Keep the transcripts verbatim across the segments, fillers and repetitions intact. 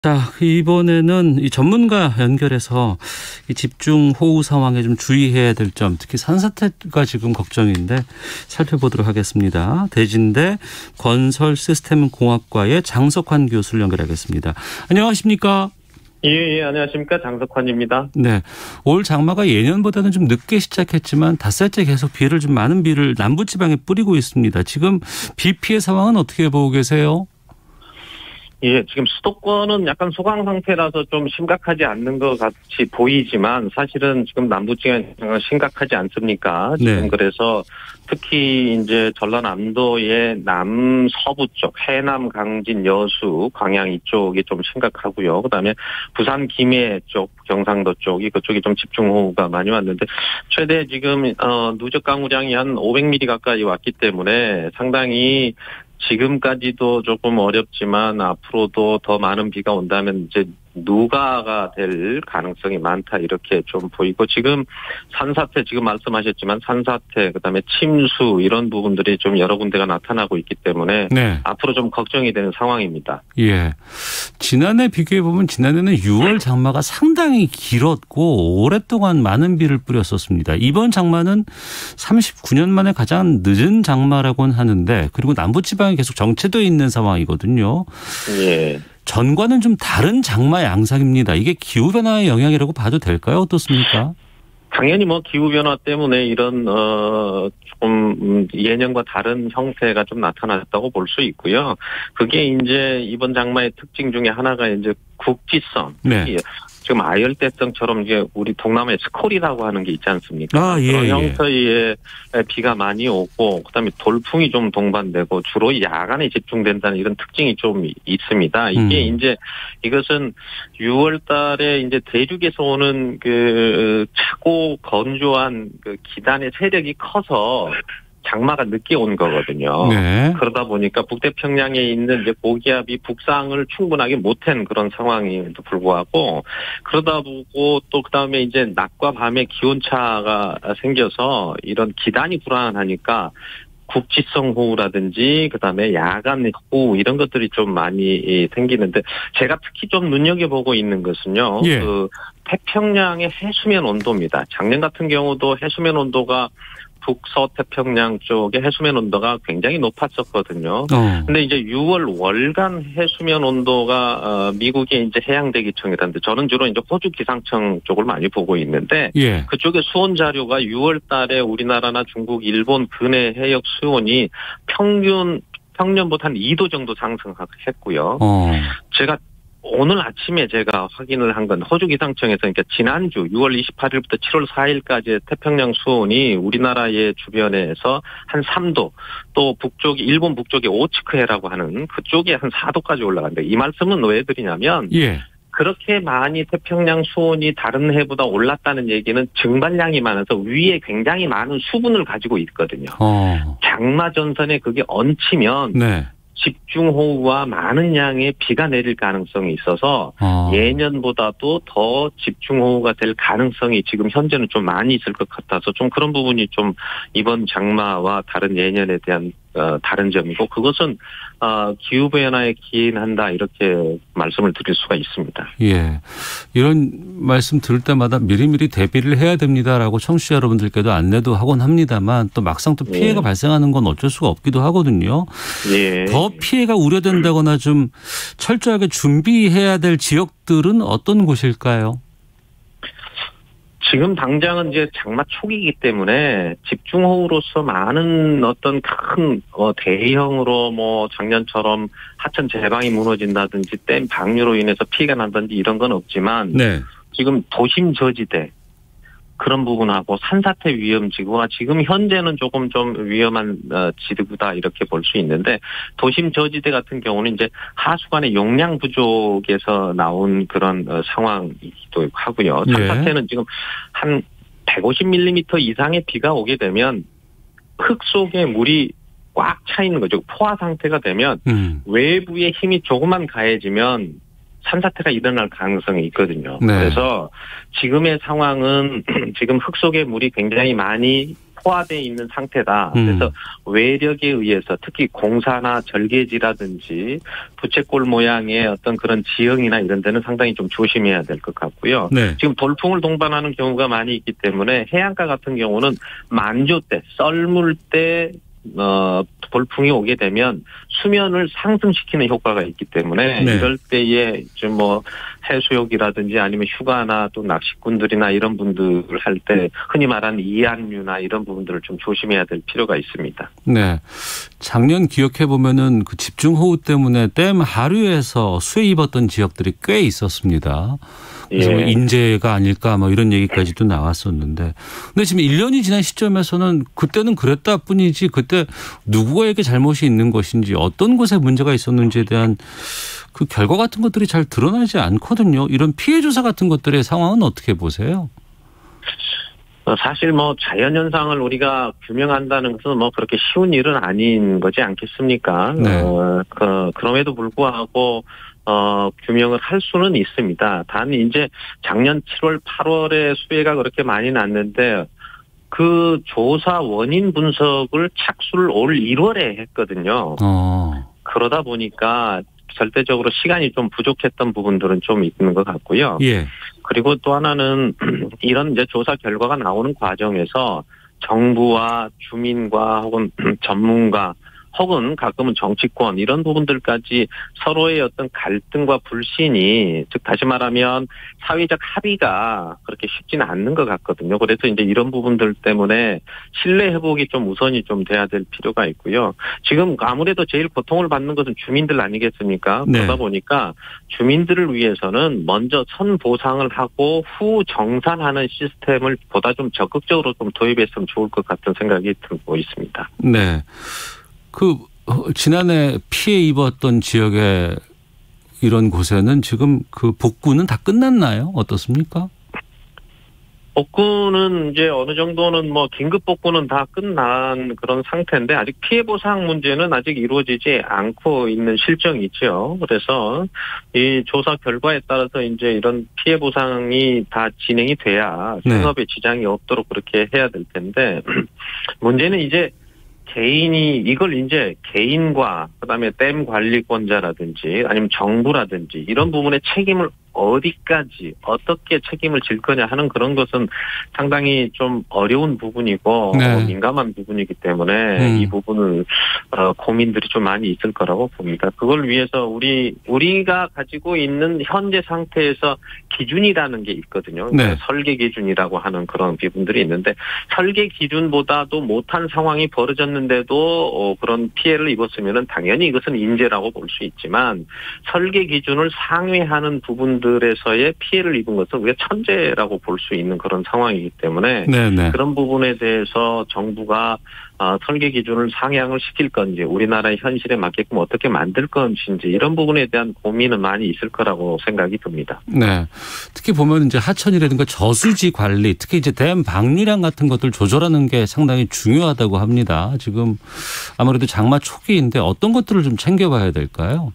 자, 이번에는 이 전문가 연결해서 이 집중호우 상황에 좀 주의해야 될 점, 특히 산사태가 지금 걱정인데 살펴보도록 하겠습니다. 대진대 건설시스템공학과의 장석환 교수를 연결하겠습니다. 안녕하십니까? 예, 예, 안녕하십니까. 장석환입니다. 네. 올 장마가 예년보다는 좀 늦게 시작했지만 닷새째 계속 비를 좀 많은 비를 남부지방에 뿌리고 있습니다. 지금 비 피해 상황은 어떻게 보고 계세요? 예, 지금 수도권은 약간 소강 상태라서 좀 심각하지 않는 것 같이 보이지만 사실은 지금 남부지방은 심각하지 않습니까? 지금 네. 그래서 특히 이제 전라남도의 남서부 쪽, 해남, 강진, 여수, 광양 이쪽이 좀 심각하고요. 그다음에 부산, 김해 쪽, 경상도 쪽이 그쪽이 좀 집중호우가 많이 왔는데 최대 지금 어, 누적 강우량이 한 오백 밀리미터 가까이 왔기 때문에 상당히 지금까지도 조금 어렵지만 앞으로도 더 많은 비가 온다면 이제 누가가 될 가능성이 많다 이렇게 좀 보이고 지금 산사태 지금 말씀하셨지만 산사태 그다음에 침수 이런 부분들이 좀 여러 군데가 나타나고 있기 때문에 네. 앞으로 좀 걱정이 되는 상황입니다. 예. 지난해 비교해 보면 지난해는 유월 장마가 상당히 길었고 오랫동안 많은 비를 뿌렸었습니다. 이번 장마는 삼십구 년 만에 가장 늦은 장마라고는 하는데 그리고 남부지방에 계속 정체되어 있는 상황이거든요. 예. 전과는 좀 다른 장마 양상입니다. 이게 기후변화의 영향이라고 봐도 될까요? 어떻습니까? 당연히 뭐 기후변화 때문에 이런 어 좀 예년과 다른 형태가 좀 나타났다고 볼 수 있고요. 그게 이제 이번 장마의 특징 중에 하나가 이제 국지성. 네. 지금 아열대성처럼 이제 우리 동남아에 스콜이라고 하는 게 있지 않습니까? 아, 예, 그런 예. 형태의 비가 많이 오고 그다음에 돌풍이 좀 동반되고 주로 야간에 집중된다는 이런 특징이 좀 있습니다. 이게 음. 이제 이것은 유월 달에 이제 대륙에서 오는 그 차고 건조한 그 기단의 세력이 커서 장마가 늦게 온 거거든요. 네. 그러다 보니까 북태평양에 있는 이제 고기압이 북상을 충분하게 못한 그런 상황임에도 불구하고 그러다 보고 또 그다음에 이제 낮과 밤의 기온차가 생겨서 이런 기단이 불안하니까 국지성 호우라든지 그다음에 야간 호우 이런 것들이 좀 많이 생기는데 제가 특히 좀 눈여겨보고 있는 것은요. 예. 그 태평양의 해수면 온도입니다. 작년 같은 경우도 해수면 온도가 북서태평양 쪽의 해수면 온도가 굉장히 높았었거든요. 어. 근데 이제 유월 월간 해수면 온도가 어, 미국의 이제 해양대기청이라는데 저는 주로 이제 호주 기상청 쪽을 많이 보고 있는데 예. 그쪽의 수온 자료가 유월 달에 우리나라나 중국, 일본 근해 해역 수온이 평균 평년보다 한 이 도 정도 상승했고요. 어. 제가 오늘 아침에 제가 확인을 한 건 호주 기상청에서 그러니까 지난주 유월 이십팔일부터 칠월 사일까지의 태평양 수온이 우리나라의 주변에서 한 삼 도 또 북쪽이 일본 북쪽의 오츠크해라고 하는 그쪽에 한 사 도까지 올라간다. 이 말씀은 왜 드리냐면 예. 그렇게 많이 태평양 수온이 다른 해보다 올랐다는 얘기는 증발량이 많아서 위에 굉장히 많은 수분을 가지고 있거든요. 어. 장마 전선에 그게 얹히면 네. 집중호우와 많은 양의 비가 내릴 가능성이 있어서 어. 예년보다도 더 집중호우가 될 가능성이 지금 현재는 좀 많이 있을 것 같아서 좀 그런 부분이 좀 이번 장마와 다른 예년에 대한 어, 다른 점이고 그것은 어, 기후변화에 기인한다 이렇게 말씀을 드릴 수가 있습니다. 예, 이런 말씀 들을 때마다 미리미리 대비를 해야 됩니다라고 청취자 여러분들께도 안내도 하곤 합니다만 또 막상 또 피해가 예. 발생하는 건 어쩔 수가 없기도 하거든요. 예. 더 피해가 우려된다거나 좀 철저하게 준비해야 될 지역들은 어떤 곳일까요? 지금 당장은 이제 장마 초기이기 때문에 집중호우로서 많은 어떤 큰 어, 대형으로 뭐 작년처럼 하천 제방이 무너진다든지 댐 방류로 인해서 피해가 난다든지 이런 건 없지만 네. 지금 도심 저지대 그런 부분하고 산사태 위험지구가 지금 현재는 조금 좀 위험한 지구다 이렇게 볼 수 있는데 도심 저지대 같은 경우는 이제 하수관의 용량 부족에서 나온 그런 상황이기도 하고요. 산사태는 네. 지금 한 백오십 밀리미터 이상의 비가 오게 되면 흙 속에 물이 꽉 차 있는 거죠. 포화 상태가 되면 음. 외부의 힘이 조금만 가해지면 산사태가 일어날 가능성이 있거든요. 네. 그래서 지금의 상황은 지금 흙 속에 물이 굉장히 많이 포화되어 있는 상태다. 그래서 음. 외력에 의해서 특히 공사나 절개지라든지 부채꼴 모양의 어떤 그런 지형이나 이런 데는 상당히 좀 조심해야 될 것 같고요. 네. 지금 돌풍을 동반하는 경우가 많이 있기 때문에 해안가 같은 경우는 만조 때, 썰물 때 어, 돌풍이 오게 되면 수면을 상승시키는 효과가 있기 때문에 네. 이럴 때에 좀 뭐 해수욕이라든지 아니면 휴가나 또 낚시꾼들이나 이런 분들 할 때 흔히 말하는 이안류나 이런 부분들을 좀 조심해야 될 필요가 있습니다. 네. 작년 기억해 보면은 그 집중호우 때문에 댐 하류에서 수해 입었던 지역들이 꽤 있었습니다. 그래서 예. 인재가 아닐까 뭐 이런 얘기까지도 나왔었는데. 근데 지금 일 년이 지난 시점에서는 그때는 그랬다 뿐이지 그때 누구에게 잘못이 있는 것인지 어떤 곳에 문제가 있었는지에 대한 그 결과 같은 것들이 잘 드러나지 않거든요. 이런 피해 조사 같은 것들의 상황은 어떻게 보세요? 사실 뭐 자연현상을 우리가 규명한다는 것은 뭐 그렇게 쉬운 일은 아닌 거지 않겠습니까? 네. 어, 그, 그럼에도 불구하고 어, 규명을 할 수는 있습니다. 단 이제 작년 칠월, 팔월에 수해가 그렇게 많이 났는데 그 조사 원인 분석을 착수를 올 일월에 했거든요. 어. 그러다 보니까 절대적으로 시간이 좀 부족했던 부분들은 좀 있는 것 같고요. 예. 그리고 또 하나는 이런 이제 조사 결과가 나오는 과정에서 정부와 주민과 혹은 전문가 혹은 가끔은 정치권 이런 부분들까지 서로의 어떤 갈등과 불신이 즉 다시 말하면 사회적 합의가 그렇게 쉽지는 않는 것 같거든요. 그래서 이제 이런 부분들 때문에 신뢰 회복이 좀 우선이 좀 돼야 될 필요가 있고요. 지금 아무래도 제일 고통을 받는 것은 주민들 아니겠습니까? 네. 그러다 보니까 주민들을 위해서는 먼저 선보상을 하고 후 정산하는 시스템을 보다 좀 적극적으로 좀 도입했으면 좋을 것 같은 생각이 들고 있습니다. 네. 그 지난해 피해 입었던 지역에 이런 곳에는 지금 그 복구는 다 끝났나요? 어떻습니까? 복구는 이제 어느 정도는 뭐 긴급 복구는 다 끝난 그런 상태인데 아직 피해 보상 문제는 아직 이루어지지 않고 있는 실정이 있죠. 그래서 이 조사 결과에 따라서 이제 이런 피해 보상이 다 진행이 돼야 생업에 네. 지장이 없도록 그렇게 해야 될 텐데 문제는 이제 개인이 이걸 이제 개인과 그다음에 댐 관리권자라든지 아니면 정부라든지 이런 부분의 책임을 어디까지 어떻게 책임을 질 거냐 하는 그런 것은 상당히 좀 어려운 부분이고 네. 민감한 부분이기 때문에 음. 이 부분을 어, 고민들이 좀 많이 있을 거라고 봅니다. 그걸 위해서 우리 우리가 가지고 있는 현재 상태에서 기준이라는 게 있거든요. 네. 설계 기준이라고 하는 그런 부분들이 있는데 설계 기준보다도 못한 상황이 벌어졌는데도 어, 그런 피해를 입었으면은 당연히 이것은 인재라고 볼 수 있지만 설계 기준을 상회하는 부분 들에서의 피해를 입은 것은 우리가 천재라고 볼 수 있는 그런 상황이기 때문에 네네. 그런 부분에 대해서 정부가 어, 설계 기준을 상향을 시킬 건지 우리나라의 현실에 맞게끔 어떻게 만들 건지 이런 부분에 대한 고민은 많이 있을 거라고 생각이 듭니다. 네, 특히 보면 이제 하천이라든가 저수지 관리, 특히 이제 댐 방류량 같은 것들 조절하는 게 상당히 중요하다고 합니다. 지금 아무래도 장마 초기인데 어떤 것들을 좀 챙겨봐야 될까요?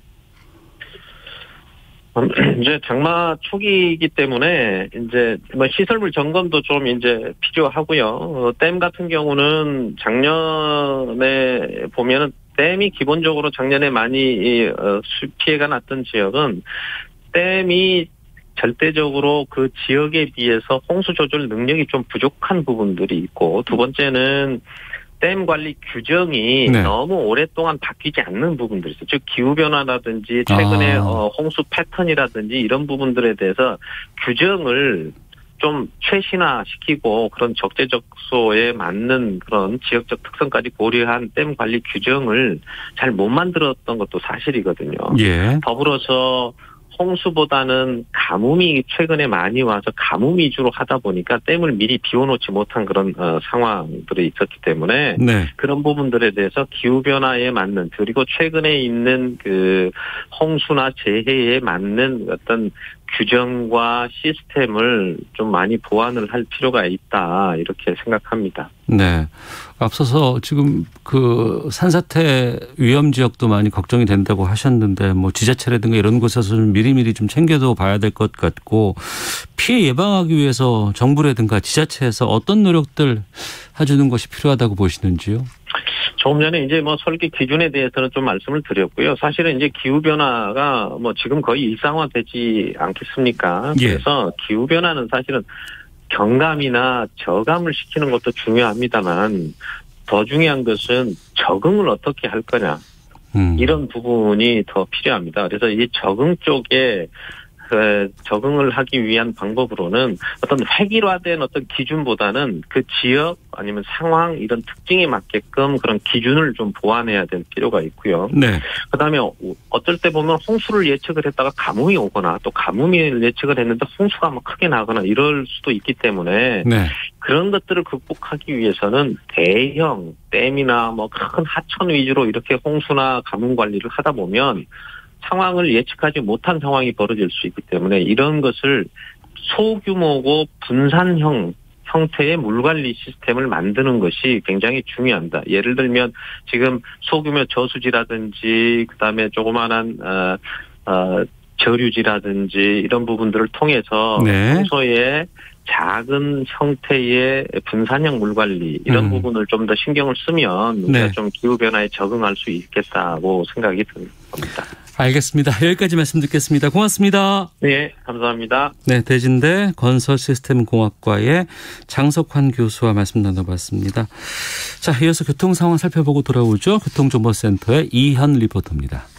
이제 장마 초기이기 때문에 이제 뭐 시설물 점검도 좀 이제 필요하고요. 어, 댐 같은 경우는 작년에 보면은 댐이 기본적으로 작년에 많이 어, 피해가 났던 지역은 댐이 절대적으로 그 지역에 비해서 홍수 조절 능력이 좀 부족한 부분들이 있고 두 번째는 댐 관리 규정이 네. 너무 오랫동안 바뀌지 않는 부분들이 있어요. 즉 기후변화라든지 최근에 아. 어, 홍수 패턴이라든지 이런 부분들에 대해서 규정을 좀 최신화시키고 그런 적재적소에 맞는 그런 지역적 특성까지 고려한 댐 관리 규정을 잘 못 만들었던 것도 사실이거든요. 예. 더불어서 홍수보다는 가뭄이 최근에 많이 와서 가뭄 위주로 하다 보니까 댐을 미리 비워놓지 못한 그런 어, 상황들이 있었기 때문에 네. 그런 부분들에 대해서 기후변화에 맞는 그리고 최근에 있는 그 홍수나 재해에 맞는 어떤 규정과 시스템을 좀 많이 보완을 할 필요가 있다 이렇게 생각합니다. 네. 앞서서 지금 그 산사태 위험 지역도 많이 걱정이 된다고 하셨는데 뭐 지자체라든가 이런 곳에서 좀 미리미리 좀 챙겨도 봐야 될 것 같고 피해 예방하기 위해서 정부라든가 지자체에서 어떤 노력들 해주는 것이 필요하다고 보시는지요? 조금 전에 이제 뭐 설계 기준에 대해서는 좀 말씀을 드렸고요. 사실은 이제 기후 변화가 뭐 지금 거의 일상화되지 않겠습니까? 예. 그래서 기후 변화는 사실은 경감이나 저감을 시키는 것도 중요합니다만 더 중요한 것은 적응을 어떻게 할 거냐. 음. 이런 부분이 더 필요합니다. 그래서 이 적응 쪽에 적응을 하기 위한 방법으로는 어떤 획일화된 어떤 기준보다는 그 지역 아니면 상황 이런 특징에 맞게끔 그런 기준을 좀 보완해야 될 필요가 있고요. 네. 그다음에 어떨 때 보면 홍수를 예측을 했다가 가뭄이 오거나 또 가뭄을 예측을 했는데 홍수가 막 크게 나거나 이럴 수도 있기 때문에 네. 그런 것들을 극복하기 위해서는 대형 댐이나 뭐 큰 하천 위주로 이렇게 홍수나 가뭄 관리를 하다 보면 상황을 예측하지 못한 상황이 벌어질 수 있기 때문에 이런 것을 소규모고 분산형 형태의 물관리 시스템을 만드는 것이 굉장히 중요합니다. 예를 들면 지금 소규모 저수지라든지 그다음에 조그마한 어, 어, 저류지라든지 이런 부분들을 통해서 네. 평소에 작은 형태의 분산형 물관리 이런 음. 부분을 좀 더 신경을 쓰면 우리가 네. 좀 기후변화에 적응할 수 있겠다고 생각이 듭니다. 알겠습니다. 여기까지 말씀 듣겠습니다. 고맙습니다. 네, 감사합니다. 네, 대진대 건설시스템공학과의 장석환 교수와 말씀 나눠봤습니다. 자, 이어서 교통 상황 살펴보고 돌아오죠. 교통정보센터의 이현 리포터입니다.